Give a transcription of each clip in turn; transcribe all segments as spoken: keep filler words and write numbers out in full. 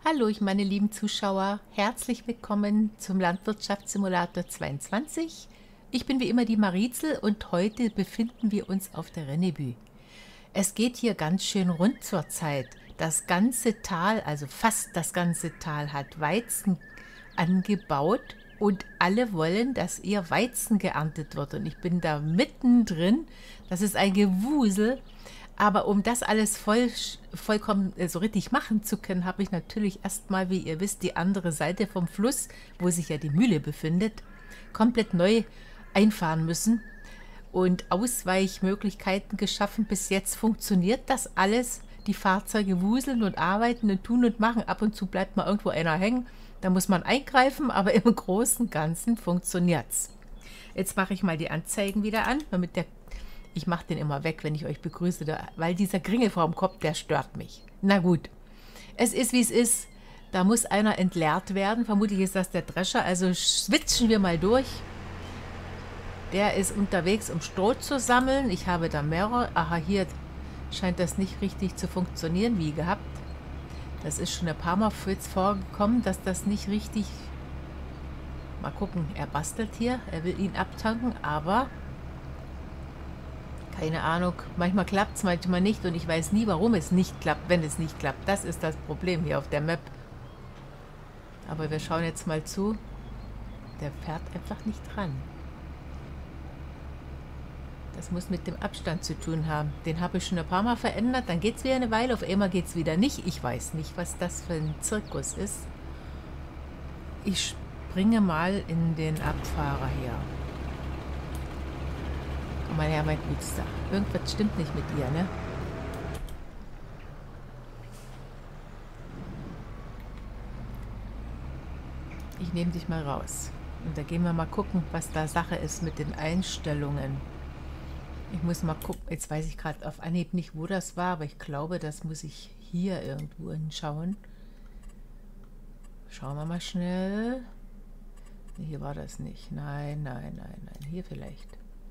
Hallo, ich meine lieben Zuschauer, herzlich willkommen zum Landwirtschaftssimulator zweiundzwanzig. Ich bin wie immer die Marizel und heute befinden wir uns auf der Rennebü. Es geht hier ganz schön rund zur Zeit. Das ganze Tal, also fast das ganze Tal, hat Weizen angebaut und alle wollen, dass ihr Weizen geerntet wird. Und ich bin da mittendrin. Das ist ein Gewusel. Aber um das alles voll, vollkommen äh, so richtig machen zu können, habe ich natürlich erstmal, wie ihr wisst, die andere Seite vom Fluss, wo sich ja die Mühle befindet, komplett neu einfahren müssen und Ausweichmöglichkeiten geschaffen. Bis jetzt funktioniert das alles. Die Fahrzeuge wuseln und arbeiten und tun und machen. Ab und zu bleibt mal irgendwo einer hängen. Da muss man eingreifen, aber im Großen und Ganzen funktioniert es. Jetzt mache ich mal die Anzeigen wieder an, damit der Ich mache den immer weg, wenn ich euch begrüße, weil dieser Kringel vor dem Kopf, der stört mich. Na gut, es ist wie es ist. Da muss einer entleert werden. Vermutlich ist das der Drescher. Also switchen wir mal durch. Der ist unterwegs, um Stroh zu sammeln. Ich habe da mehrere. Aha, hier scheint das nicht richtig zu funktionieren, wie gehabt. Das ist schon ein paar Mal jetzt vorgekommen, dass das nicht richtig... Mal gucken, er bastelt hier. Er will ihn abtanken, aber... Keine Ahnung, manchmal klappt es, manchmal nicht und ich weiß nie, warum es nicht klappt, wenn es nicht klappt. Das ist das Problem hier auf der Map. Aber wir schauen jetzt mal zu. Der fährt einfach nicht dran. Das muss mit dem Abstand zu tun haben. Den habe ich schon ein paar Mal verändert, dann geht es wieder eine Weile, auf einmal geht es wieder nicht. Ich weiß nicht, was das für ein Zirkus ist. Ich springe mal in den Abfahrer hier. Komm mal her, mein Gütster. Irgendwas stimmt nicht mit dir, ne? Ich nehme dich mal raus. Und da gehen wir mal gucken, was da Sache ist mit den Einstellungen. Ich muss mal gucken. Jetzt weiß ich gerade auf Anhieb nicht, wo das war, aber ich glaube, das muss ich hier irgendwo hinschauen. Schauen wir mal schnell. Nee, hier war das nicht. Nein, nein, nein, nein. Hier vielleicht.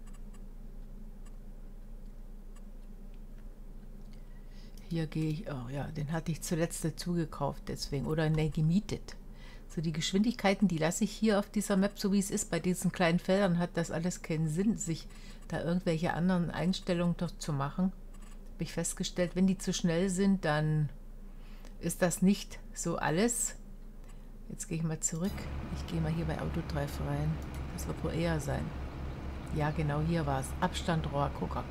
Hier gehe ich, oh ja, den hatte ich zuletzt dazu gekauft, deswegen, oder ne, gemietet. So die Geschwindigkeiten, die lasse ich hier auf dieser Map, so wie es ist, bei diesen kleinen Feldern hat das alles keinen Sinn, sich da irgendwelche anderen Einstellungen doch zu machen. Habe ich festgestellt, wenn die zu schnell sind, dann ist das nicht so alles. Jetzt gehe ich mal zurück. Ich gehe mal hier bei Autodrive rein. Das wird wohl eher sein. Ja, genau, hier war es. Abstand, Rohr, Kuckuck.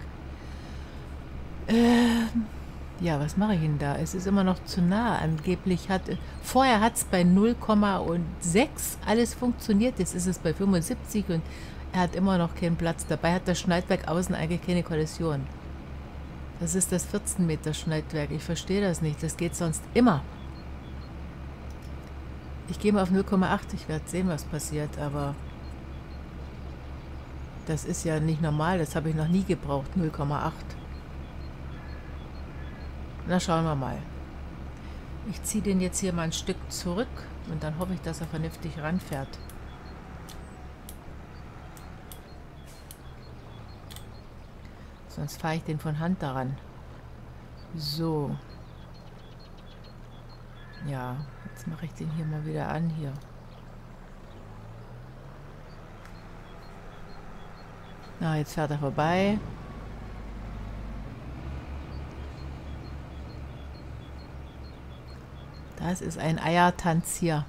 Ähm... Ja, was mache ich denn da? Es ist immer noch zu nah. Angeblich hat... Vorher hat es bei null Komma sechs alles funktioniert. Jetzt ist es bei fünfundsiebzig und er hat immer noch keinen Platz. Dabei hat das Schneidwerk außen eigentlich keine Kollision. Das ist das vierzehn Meter Schneidwerk. Ich verstehe das nicht. Das geht sonst immer. Ich gehe mal auf null Komma acht. Ich werde sehen, was passiert. Aber das ist ja nicht normal. Das habe ich noch nie gebraucht. null Komma acht. Na, schauen wir mal. Ich ziehe den jetzt hier mal ein Stück zurück und dann hoffe ich, dass er vernünftig ranfährt. Sonst fahre ich den von Hand daran. So. Ja, jetzt mache ich den hier mal wieder an hier. Na, jetzt fährt er vorbei. Das ist ein Eiertanz hier.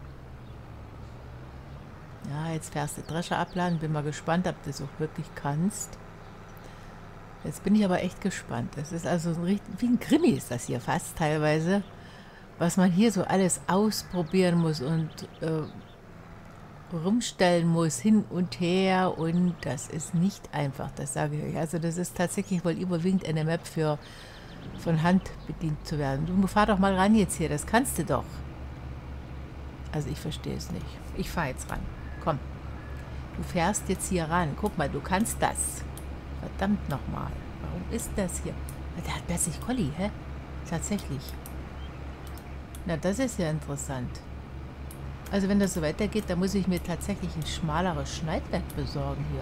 Ja, jetzt fährst du Drescher abladen. Bin mal gespannt, ob du das auch wirklich kannst. Jetzt bin ich aber echt gespannt. Es ist also ein richtig, wie ein Krimi ist das hier fast teilweise. Was man hier so alles ausprobieren muss und äh, rumstellen muss, hin und her. Und das ist nicht einfach, das sage ich euch. Also das ist tatsächlich wohl überwiegend eine Map für... von Hand bedient zu werden. Du fahr doch mal ran jetzt hier, das kannst du doch. Also ich verstehe es nicht. Ich fahre jetzt ran. Komm. Du fährst jetzt hier ran. Guck mal, du kannst das. Verdammt nochmal. Warum ist das hier? Der hat plötzlich Colli, hä? Tatsächlich. Na, das ist ja interessant. Also wenn das so weitergeht, dann muss ich mir tatsächlich ein schmaleres Schneidwerk besorgen hier.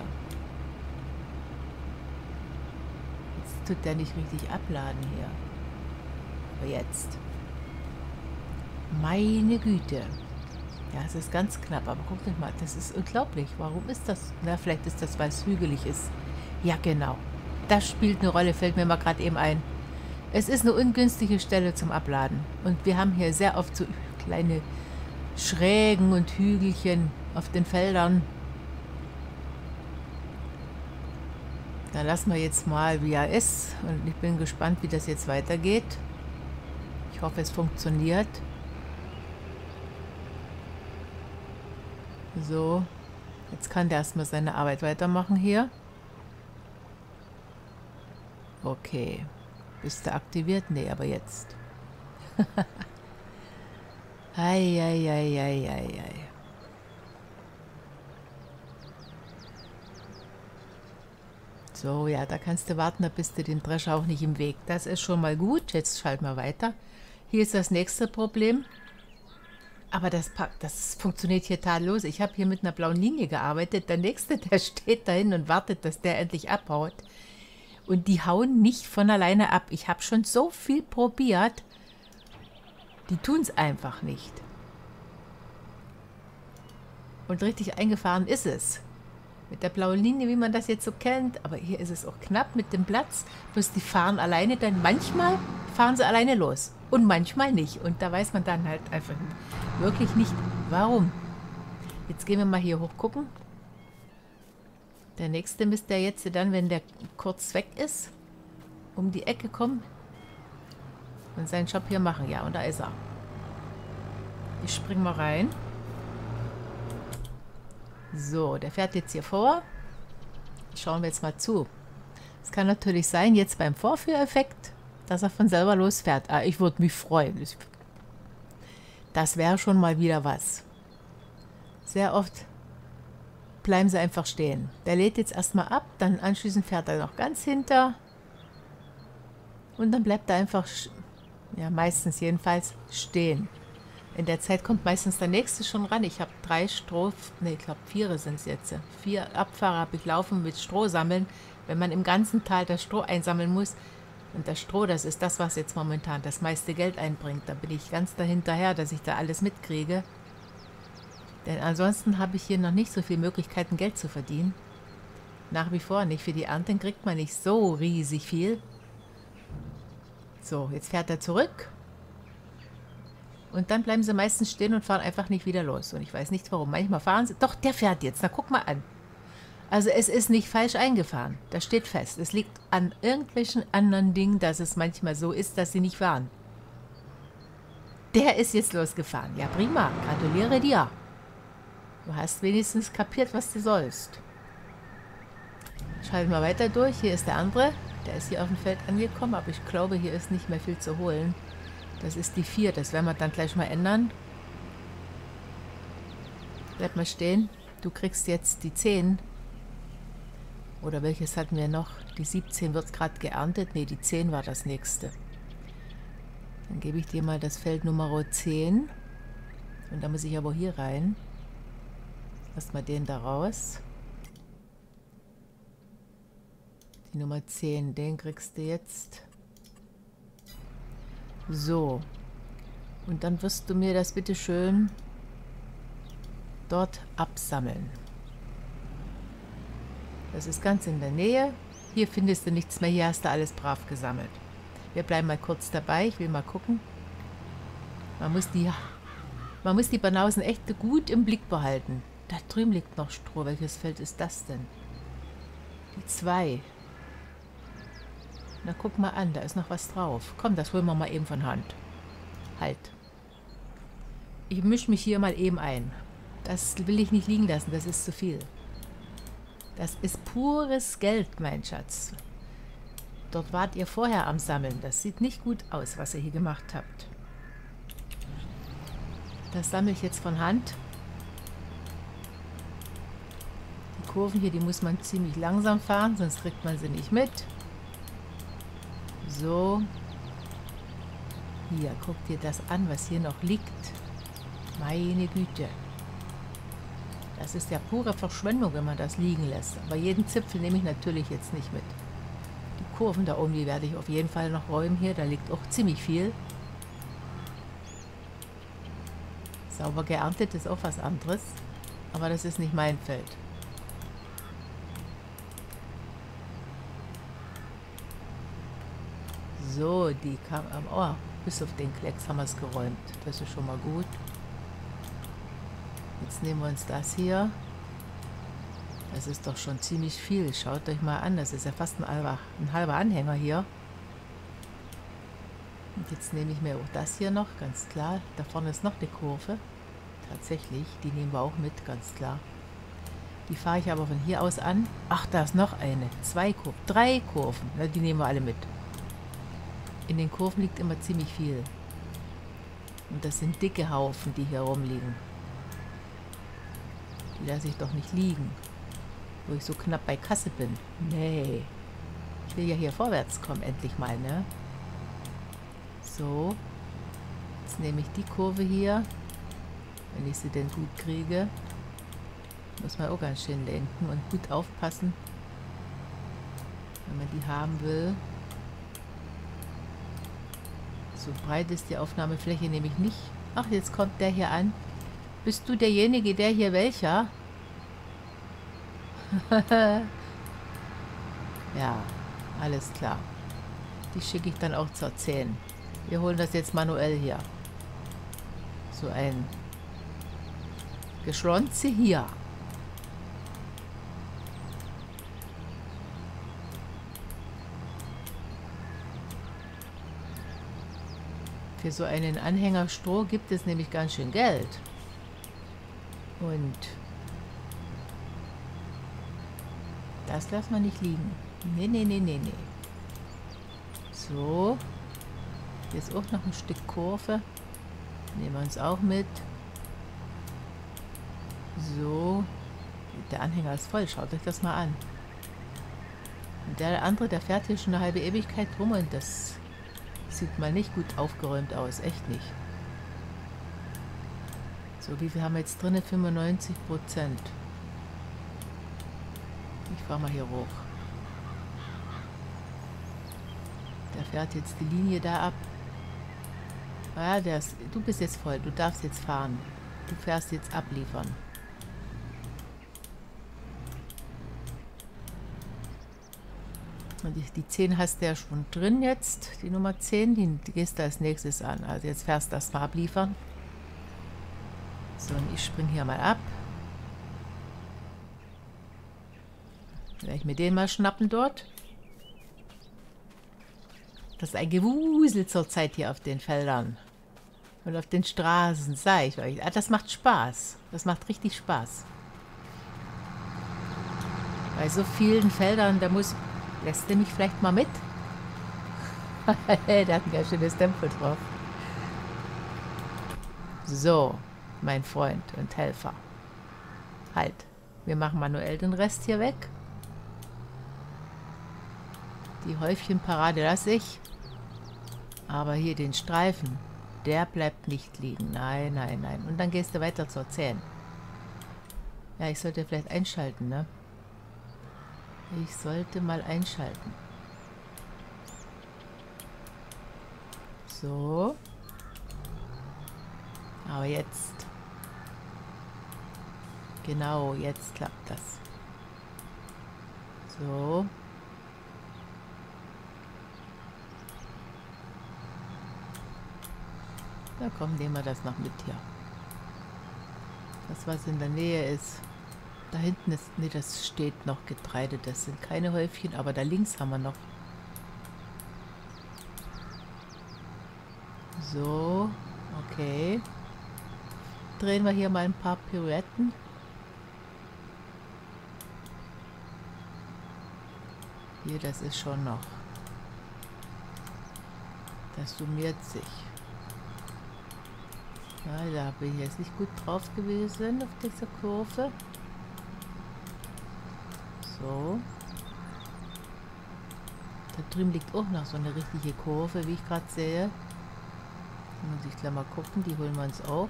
Tut der nicht richtig abladen hier. Aber jetzt. Meine Güte. Ja, es ist ganz knapp, aber guck dich mal, das ist unglaublich. Warum ist das? Na, vielleicht ist das, weil es hügelig ist. Ja, genau. Das spielt eine Rolle, fällt mir mal gerade eben ein. Es ist eine ungünstige Stelle zum Abladen. Und wir haben hier sehr oft so kleine Schrägen und Hügelchen auf den Feldern. Da lassen wir jetzt mal, wie er ist. Und ich bin gespannt, wie das jetzt weitergeht. Ich hoffe, es funktioniert. So, jetzt kann der erstmal seine Arbeit weitermachen hier. Okay. Bist du aktiviert? Nee, aber jetzt. Ei, ei, ei, ei, ei, ei. So, ja, da kannst du warten, da bist du den Drescher auch nicht im Weg. Das ist schon mal gut. Jetzt schalten wir weiter. Hier ist das nächste Problem. Aber das, das funktioniert hier tadellos. Ich habe hier mit einer blauen Linie gearbeitet. Der nächste, der steht dahin und wartet, dass der endlich abhaut. Und die hauen nicht von alleine ab. Ich habe schon so viel probiert. Die tun es einfach nicht. Und richtig eingefahren ist es. Mit der blauen Linie, wie man das jetzt so kennt. Aber hier ist es auch knapp mit dem Platz. Bloß die fahren alleine dann. Manchmal fahren sie alleine los. Und manchmal nicht. Und da weiß man dann halt einfach wirklich nicht, warum. Jetzt gehen wir mal hier hoch gucken. Der nächste müsste ja jetzt dann, wenn der kurz weg ist, um die Ecke kommen und seinen Job hier machen. Ja, und da ist er. Ich spring mal rein. So, der fährt jetzt hier vor. Schauen wir jetzt mal zu. Es kann natürlich sein, jetzt beim Vorführeffekt, dass er von selber losfährt. Ah, ich würde mich freuen. Das wäre schon mal wieder was. Sehr oft bleiben sie einfach stehen. Der lädt jetzt erstmal ab, dann anschließend fährt er noch ganz hinter. Und dann bleibt er einfach, ja meistens jedenfalls, stehen. In der Zeit kommt meistens der nächste schon ran. Ich habe drei Stroh, ne, ich glaube vier sind es jetzt. Vier Abfahrer habe ich laufen mit Stroh sammeln. Wenn man im ganzen Tal das Stroh einsammeln muss. Und das Stroh, das ist das, was jetzt momentan das meiste Geld einbringt. Da bin ich ganz dahinterher, dass ich da alles mitkriege. Denn ansonsten habe ich hier noch nicht so viele Möglichkeiten, Geld zu verdienen. Nach wie vor nicht. Für die Ernten kriegt man nicht so riesig viel. So, jetzt fährt er zurück. Und dann bleiben sie meistens stehen und fahren einfach nicht wieder los. Und ich weiß nicht warum. Manchmal fahren sie... Doch, der fährt jetzt. Na, guck mal an. Also es ist nicht falsch eingefahren. Das steht fest. Es liegt an irgendwelchen anderen Dingen, dass es manchmal so ist, dass sie nicht fahren. Der ist jetzt losgefahren. Ja, prima. Gratuliere dir. Du hast wenigstens kapiert, was du sollst. Schalten wir weiter durch. Hier ist der andere. Der ist hier auf dem Feld angekommen, aber ich glaube, hier ist nicht mehr viel zu holen. Das ist die vier. Das werden wir dann gleich mal ändern. Bleib mal stehen. Du kriegst jetzt die zehn. Oder welches hatten wir noch? Die siebzehn wird gerade geerntet. Ne, die zehn war das nächste. Dann gebe ich dir mal das Feld Nummer zehn. Und da muss ich aber hier rein. Lass mal den da raus. Die Nummer zehn, den kriegst du jetzt. So. Und dann wirst du mir das bitte schön dort absammeln. Das ist ganz in der Nähe. Hier findest du nichts mehr. Hier hast du alles brav gesammelt. Wir bleiben mal kurz dabei. Ich will mal gucken. Man muss die, man muss die Banausen echt gut im Blick behalten. Da drüben liegt noch Stroh. Welches Feld ist das denn? Die zwei. Na, guck mal an. Da ist noch was drauf. Komm, das holen wir mal eben von Hand. Halt. Ich mische mich hier mal eben ein. Das will ich nicht liegen lassen. Das ist zu viel. Das ist pures Geld, mein Schatz. Dort wart ihr vorher am Sammeln. Das sieht nicht gut aus, was ihr hier gemacht habt. Das sammle ich jetzt von Hand. Die Kurven hier, die muss man ziemlich langsam fahren, sonst kriegt man sie nicht mit. So. Hier, guck dir das an, was hier noch liegt. Meine Güte. Das ist ja pure Verschwendung, wenn man das liegen lässt. Aber jeden Zipfel nehme ich natürlich jetzt nicht mit. Die Kurven da oben, die werde ich auf jeden Fall noch räumen hier. Da liegt auch ziemlich viel. Sauber geerntet ist auch was anderes. Aber das ist nicht mein Feld. So, die kam am... Oh, bis auf den Klecks haben wir es geräumt. Das ist schon mal gut. Jetzt nehmen wir uns das hier. Das ist doch schon ziemlich viel. Schaut euch mal an. Das ist ja fast ein halber, ein halber Anhänger hier. Und jetzt nehme ich mir auch das hier noch, ganz klar. Da vorne ist noch eine Kurve. Tatsächlich, die nehmen wir auch mit, ganz klar. Die fahre ich aber von hier aus an. Ach, da ist noch eine. Zwei Kurven, drei Kurven. Na, die nehmen wir alle mit. In den Kurven liegt immer ziemlich viel. Und das sind dicke Haufen, die hier rumliegen. Die lasse ich doch nicht liegen. Wo ich so knapp bei Kasse bin. Nee. Ich will ja hier vorwärts kommen, endlich mal, ne? So. Jetzt nehme ich die Kurve hier. Wenn ich sie denn gut kriege. Muss man auch ganz schön lenken und gut aufpassen. Wenn man die haben will. So breit ist die Aufnahmefläche nämlich nicht. Ach, jetzt kommt der hier an. Bist du derjenige, der hier welcher? Ja, alles klar. Die schicke ich dann auch zur zehn. Wir holen das jetzt manuell hier. So ein Geschlonze hier. Für so einen Anhänger Stroh gibt es nämlich ganz schön Geld. Und das lassen wir nicht liegen. Nee, nee, nee, nee, nee. So. Hier ist auch noch ein Stück Kurve. Nehmen wir uns auch mit. So. Der Anhänger ist voll. Schaut euch das mal an. Und der andere, der fährt hier schon eine halbe Ewigkeit rum und das sieht mal nicht gut aufgeräumt aus. Echt nicht. So, wie viel haben wir jetzt drin? fünfundneunzig Prozent. Ich fahre mal hier hoch. Der fährt jetzt die Linie da ab. Ah, der ist, du bist jetzt voll. Du darfst jetzt fahren. Du fährst jetzt abliefern. Und die, die zehn hast du ja schon drin jetzt. Die Nummer zehn, die, die gehst du als nächstes an. Also jetzt fährst du das mal abliefern. So, und ich springe hier mal ab. Werde ich mir den mal schnappen dort. Das ist ein Gewusel zurzeit hier auf den Feldern. Und auf den Straßen, sag ich euch. Ah, das macht Spaß. Das macht richtig Spaß. Bei so vielen Feldern, da muss... Lässt du mich vielleicht mal mit? Der hat ein ganz schönes Tempo drauf. So, mein Freund und Helfer. Halt. Wir machen manuell den Rest hier weg. Die Häufchenparade lasse ich. Aber hier den Streifen, der bleibt nicht liegen. Nein, nein, nein. Und dann gehst du weiter zur zehn. Ja, ich sollte vielleicht einschalten, ne? Ich sollte mal einschalten. So. Aber jetzt. Genau, jetzt klappt das. So. Da kommen, nehmen wir das noch mit hier. Das, was in der Nähe ist. Da hinten ist, nee, das steht noch Getreide. Das sind keine Häufchen, aber da links haben wir noch. So, okay. Drehen wir hier mal ein paar Pirouetten. Hier, das ist schon noch. Das summiert sich. Ja, da bin ich jetzt nicht gut drauf gewesen auf dieser Kurve. So. Da drüben liegt auch noch so eine richtige Kurve, wie ich gerade sehe. Da muss ich gleich mal gucken, die holen wir uns auch.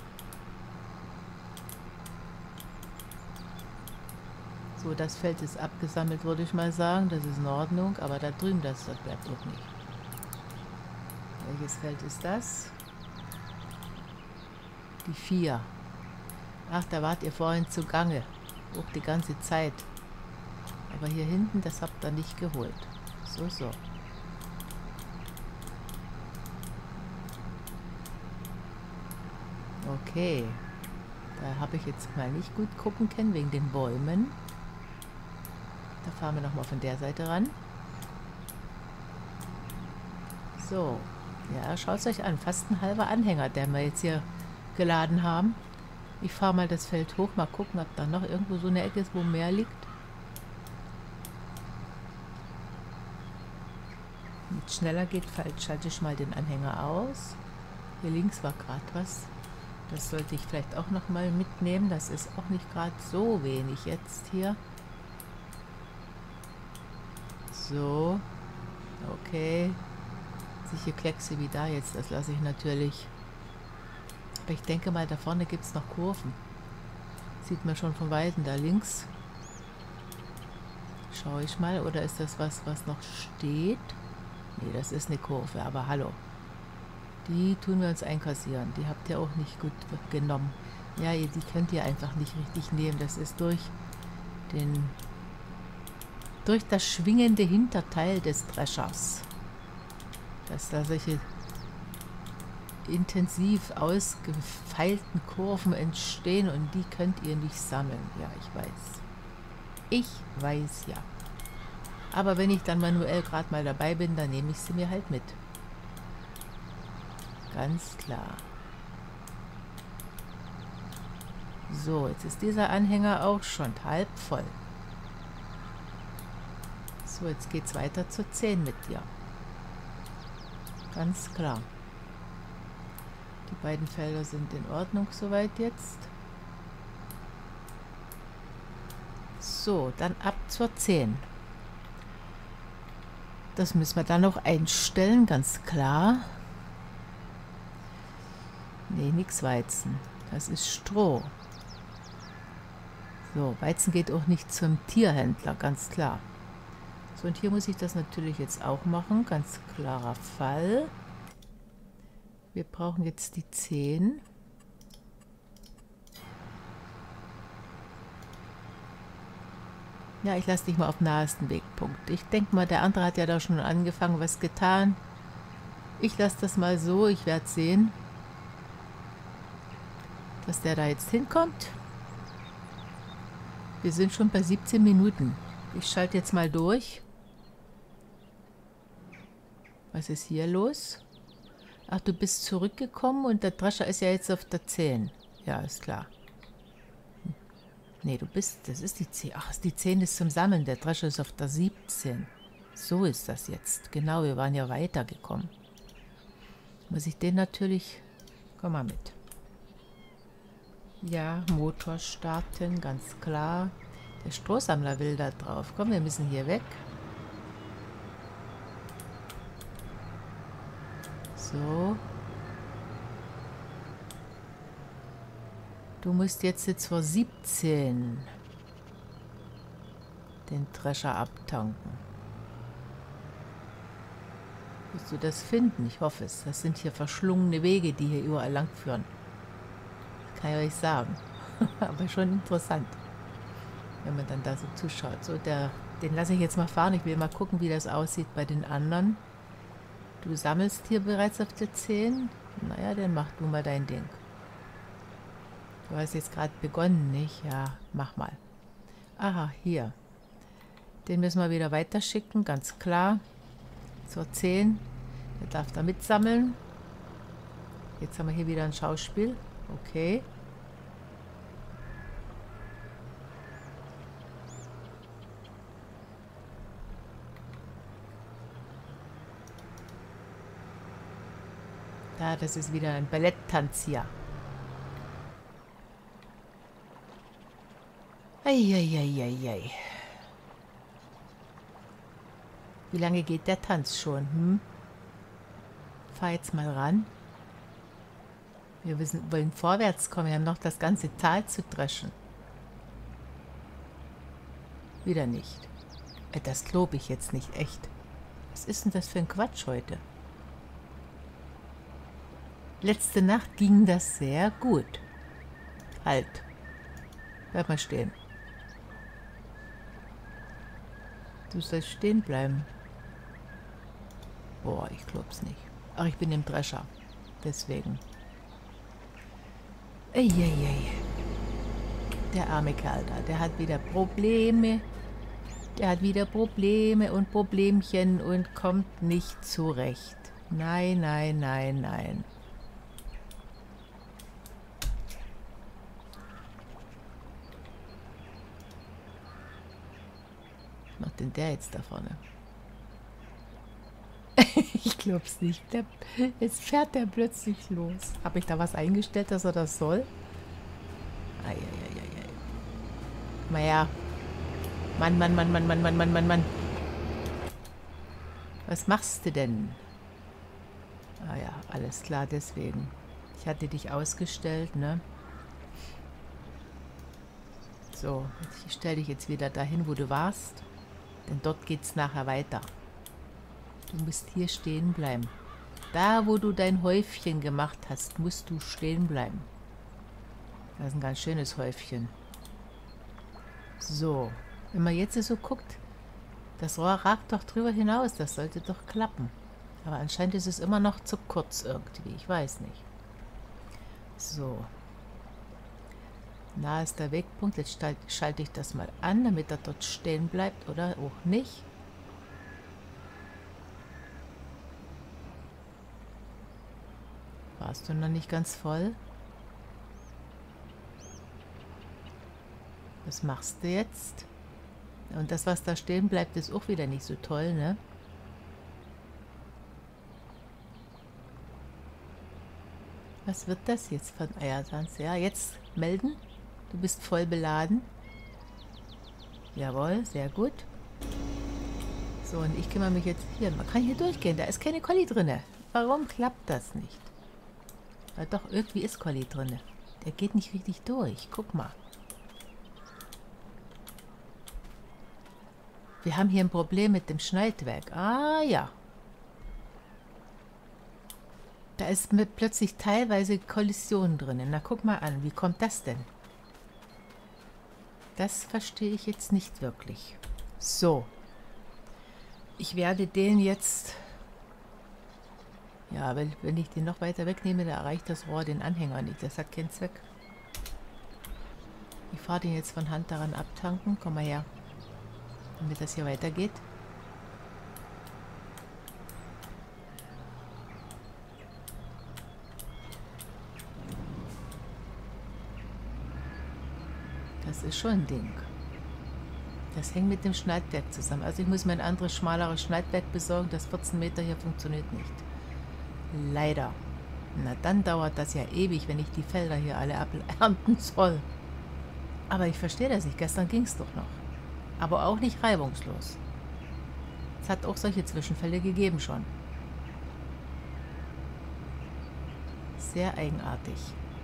So, das Feld ist abgesammelt, würde ich mal sagen. Das ist in Ordnung, aber da drüben, das, das bleibt auch nicht. Welches Feld ist das? Die vier. Ach, da wart ihr vorhin zugange. Auch die ganze Zeit. Aber hier hinten, das habt ihr nicht geholt. So, so. Okay. Da habe ich jetzt mal nicht gut gucken können, wegen den Bäumen. Da fahren wir nochmal von der Seite ran. So. Ja, schaut es euch an. Fast ein halber Anhänger, den wir jetzt hier geladen haben. Ich fahre mal das Feld hoch, mal gucken, ob da noch irgendwo so eine Ecke ist, wo mehr liegt. Wenn es schneller geht, schalte ich mal den Anhänger aus. Hier links war gerade was. Das sollte ich vielleicht auch noch mal mitnehmen. Das ist auch nicht gerade so wenig jetzt hier. So. Okay. Solche Kleckse wie da jetzt, das lasse ich natürlich. Aber ich denke mal, da vorne gibt es noch Kurven. Sieht man schon von Weitem da links. Schaue ich mal. Oder ist das was, was noch steht? Nee, das ist eine Kurve, aber hallo. Die tun wir uns einkassieren. Die habt ihr auch nicht gut genommen. Ja, die könnt ihr einfach nicht richtig nehmen. Das ist durch den durch das schwingende Hinterteil des Dreschers, dass da solche intensiv ausgefeilten Kurven entstehen und die könnt ihr nicht sammeln. Ja, ich weiß. Ich weiß, ja. Aber wenn ich dann manuell gerade mal dabei bin, dann nehme ich sie mir halt mit. Ganz klar. So, jetzt ist dieser Anhänger auch schon halb voll. So, jetzt geht's weiter zur zehn mit dir. Ganz klar. Die beiden Felder sind in Ordnung soweit jetzt. So, dann ab zur zehn. Das müssen wir dann noch einstellen, ganz klar. Nee, nix Weizen. Das ist Stroh. So, Weizen geht auch nicht zum Tierhändler, ganz klar. So, und hier muss ich das natürlich jetzt auch machen, ganz klarer Fall. Wir brauchen jetzt die zehn. Ja, ich lasse dich mal auf nahesten Wegpunkt. Ich denke mal, der andere hat ja da schon angefangen, was getan. Ich lasse das mal so, ich werde sehen, dass der da jetzt hinkommt. Wir sind schon bei siebzehn Minuten. Ich schalte jetzt mal durch. Was ist hier los? Ach, du bist zurückgekommen und der Drescher ist ja jetzt auf der zehn. Ja, ist klar. Nee, du bist, das ist die zehn. Ach, die zehn ist zum Sammeln. Der Drescher ist auf der siebzehn. So ist das jetzt. Genau, wir waren ja weitergekommen. Muss ich den natürlich... Komm mal mit. Ja, Motor starten, ganz klar. Der Strohsammler will da drauf. Komm, wir müssen hier weg. So. Du musst jetzt jetzt vor siebzehn den Drescher abtanken. Wirst du das finden? Ich hoffe es. Das sind hier verschlungene Wege, die hier überall lang führen. Kann ich euch sagen. Aber schon interessant, wenn man dann da so zuschaut. So, der, den lasse ich jetzt mal fahren. Ich will mal gucken, wie das aussieht bei den anderen. Du sammelst hier bereits auf der zehn. Naja, dann mach du mal dein Ding. Du hast jetzt gerade begonnen, nicht? Ja, mach mal. Aha, hier. Den müssen wir wieder weiterschicken, ganz klar. Zur zehn. Der darf da mitsammeln. Jetzt haben wir hier wieder ein Schauspiel. Okay. Da, das ist wieder ein Balletttanz hier. Eieieiei. Wie lange geht der Tanz schon? Hm? Fahr jetzt mal ran. Wir müssen, wollen vorwärts kommen. Wir haben noch das ganze Tal zu dreschen. Wieder nicht. Das glaube ich jetzt nicht, echt. Was ist denn das für ein Quatsch heute? Letzte Nacht ging das sehr gut. Halt. Bleib mal stehen. Du sollst stehen bleiben. Boah, ich glaub's nicht. Ach, ich bin im Drescher. Deswegen. Eieiei. Der arme Kerl da, der hat wieder Probleme. Der hat wieder Probleme und Problemchen und kommt nicht zurecht. Nein, nein, nein, nein. Was macht denn der jetzt da vorne? Ich glaub's nicht. Der, jetzt fährt der plötzlich los. Habe ich da was eingestellt, dass er das soll? Eieieiei. Komm mal her. Mann, Mann, Mann, Mann, Mann, Mann, Mann, Mann, Mann. Was machst du denn? Ah ja, alles klar, deswegen. Ich hatte dich ausgestellt, ne? So, ich stelle dich jetzt wieder dahin, wo du warst. Denn dort geht's nachher weiter. Du musst hier stehen bleiben. Da, wo du dein Häufchen gemacht hast, musst du stehen bleiben. Das ist ein ganz schönes Häufchen. So, wenn man jetzt so guckt, das Rohr ragt doch drüber hinaus. Das sollte doch klappen. Aber anscheinend ist es immer noch zu kurz irgendwie. Ich weiß nicht. So. Da ist der Wegpunkt. Jetzt schalte ich das mal an, damit er dort stehen bleibt oder auch nicht. Warst du noch nicht ganz voll? Was machst du jetzt? Und das, was da stehen bleibt, ist auch wieder nicht so toll, ne? Was wird das jetzt von Eiertanz? Ja, jetzt melden. Du bist voll beladen. Jawohl, sehr gut. So, und ich kümmere mich jetzt hier. Man kann hier durchgehen, da ist keine Colli drinne. Warum klappt das nicht? Ja, doch, irgendwie ist Colli drinne. Der geht nicht richtig durch. Guck mal. Wir haben hier ein Problem mit dem Schneidwerk. Ah, ja. Da ist mit plötzlich teilweise Kollision drin. Na, guck mal an. Wie kommt das denn? Das verstehe ich jetzt nicht wirklich. So. Ich werde den jetzt... Ja, wenn, wenn ich den noch weiter wegnehme, da erreicht das Rohr den Anhänger nicht. Das hat keinen Zweck. Ich fahre den jetzt von Hand daran abtanken. Komm mal her. Damit das hier weitergeht. Das ist schon ein Ding. Das hängt mit dem Schneidwerk zusammen. Also ich muss mir ein anderes, schmaleres Schneidwerk besorgen. Das vierzehn Meter hier funktioniert nicht. Leider. Na, dann dauert das ja ewig, wenn ich die Felder hier alle ernten soll. Aber ich verstehe das nicht. Gestern ging es doch noch. Aber auch nicht reibungslos. Es hat auch solche Zwischenfälle gegeben schon. Sehr eigenartig.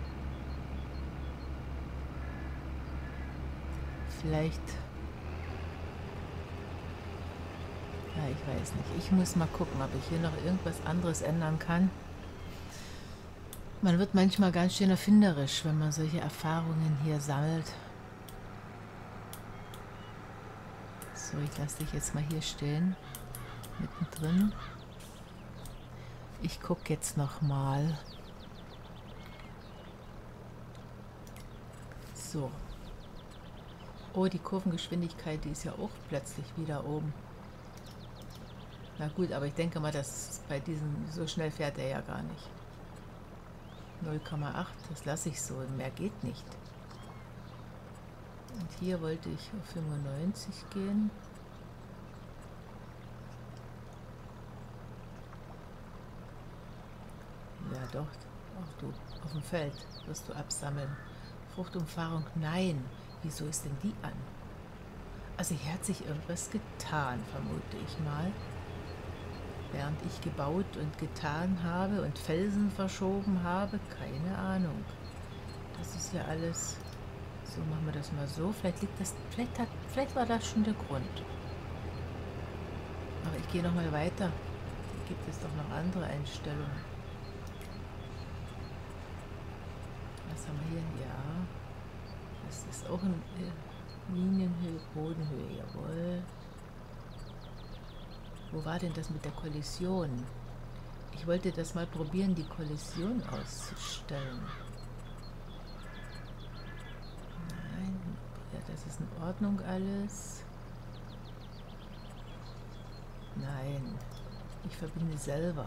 Vielleicht... Ja, ich weiß nicht. Ich muss mal gucken, ob ich hier noch irgendwas anderes ändern kann. Man wird manchmal ganz schön erfinderisch, wenn man solche Erfahrungen hier sammelt. So, ich lasse dich jetzt mal hier stehen. Mittendrin. Ich gucke jetzt noch mal. So. Oh, die Kurvengeschwindigkeit, die ist ja auch plötzlich wieder oben. Na gut, aber ich denke mal, dass bei diesem, so schnell fährt er ja gar nicht. null Komma acht, das lasse ich so, mehr geht nicht. Und hier wollte ich auf fünfundneunzig gehen. Ja doch, ach du, auf dem Feld wirst du absammeln. Fruchtumfahrung, nein. Wieso ist denn die an? Also hier hat sich irgendwas getan, vermute ich mal. Während ich gebaut und getan habe und Felsen verschoben habe, keine Ahnung. Das ist ja alles... So, machen wir das mal so. Vielleicht liegt das... Vielleicht, hat, vielleicht war das schon der Grund. Aber ich gehe noch mal weiter. Hier gibt es doch noch andere Einstellungen. Was haben wir hier? Ja, das ist auch ein äh, Linienhöhe, Bodenhöhe, jawohl. Wo war denn das mit der Kollision? Ich wollte das mal probieren, die Kollision auszustellen. Nein, ja, das ist in Ordnung alles. Nein, ich verbinde selber.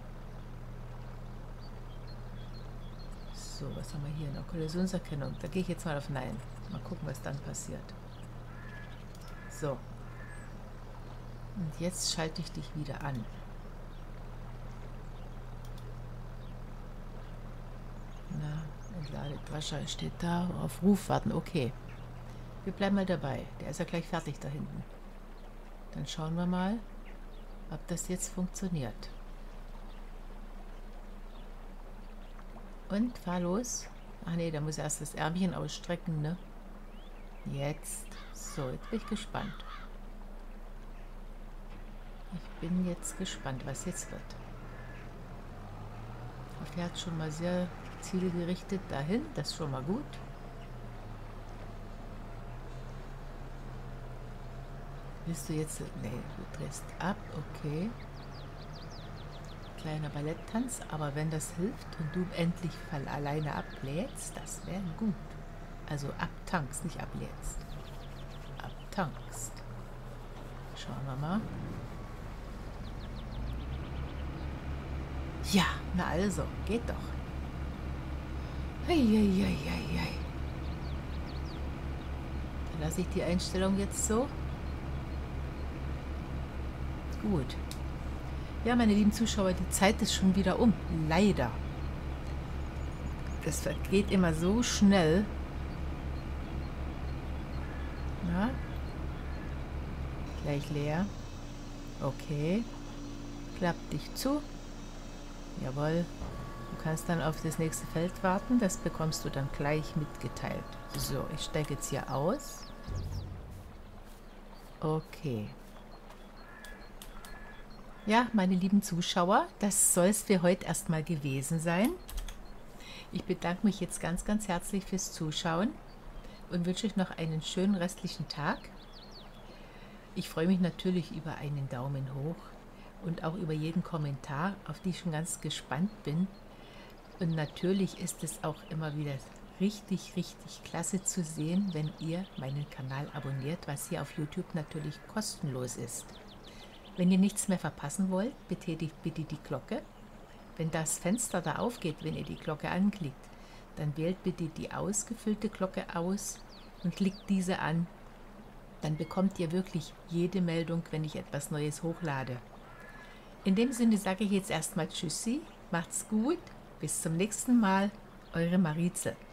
So, was haben wir hier noch? Kollisionserkennung. Da gehe ich jetzt mal auf Nein. Mal gucken, was dann passiert. So. Und jetzt schalte ich dich wieder an. Na, entladet Wascher steht da. Auf Ruf warten. Okay. Wir bleiben mal dabei. Der ist ja gleich fertig da hinten. Dann schauen wir mal, ob das jetzt funktioniert. Und, fahr los. Ach nee, da muss erst das Ärmchen ausstrecken, ne? Jetzt. So, jetzt bin ich gespannt. Ich bin jetzt gespannt, was jetzt wird. Er fährt schon mal sehr zielgerichtet dahin. Das ist schon mal gut. Willst du jetzt... Nee, du drehst ab. Okay. Kleiner Balletttanz, aber wenn das hilft und du endlich von alleine ablädst, das wäre gut. Also abtankst, nicht ablädst. Abtankst. Schauen wir mal. Ja, na also, geht doch. Eieieiei. Dann lasse ich die Einstellung jetzt so. Gut. Ja, meine lieben Zuschauer, die Zeit ist schon wieder um. Leider. Das geht immer so schnell. Na? Gleich leer. Okay. Klappt dich zu. Jawohl. Du kannst dann auf das nächste Feld warten. Das bekommst du dann gleich mitgeteilt. So, ich steige jetzt hier aus. Okay. Ja, meine lieben Zuschauer, das soll es für heute erstmal gewesen sein. Ich bedanke mich jetzt ganz, ganz herzlich fürs Zuschauen und wünsche euch noch einen schönen restlichen Tag. Ich freue mich natürlich über einen Daumen hoch und auch über jeden Kommentar, auf die ich schon ganz gespannt bin. Und natürlich ist es auch immer wieder richtig, richtig klasse zu sehen, wenn ihr meinen Kanal abonniert, was hier auf YouTube natürlich kostenlos ist. Wenn ihr nichts mehr verpassen wollt, betätigt bitte die Glocke. Wenn das Fenster da aufgeht, wenn ihr die Glocke anklickt, dann wählt bitte die ausgefüllte Glocke aus und klickt diese an. Dann bekommt ihr wirklich jede Meldung, wenn ich etwas Neues hochlade. In dem Sinne sage ich jetzt erstmal Tschüssi, macht's gut, bis zum nächsten Mal, eure Marizel.